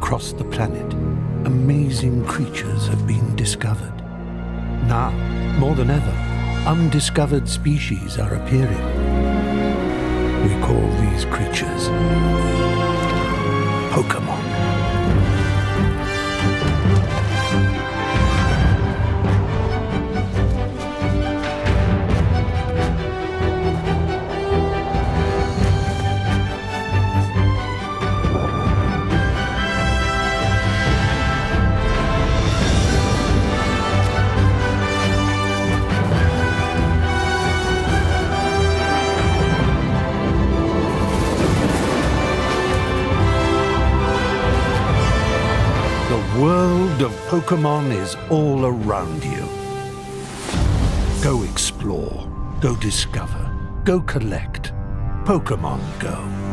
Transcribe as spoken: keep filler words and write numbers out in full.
across the planet, amazing creatures have been discovered. Now, more than ever, undiscovered species are appearing. We call these creatures Pokémon. The world of Pokémon is all around you. Go explore, go discover, go collect. Pokémon Go.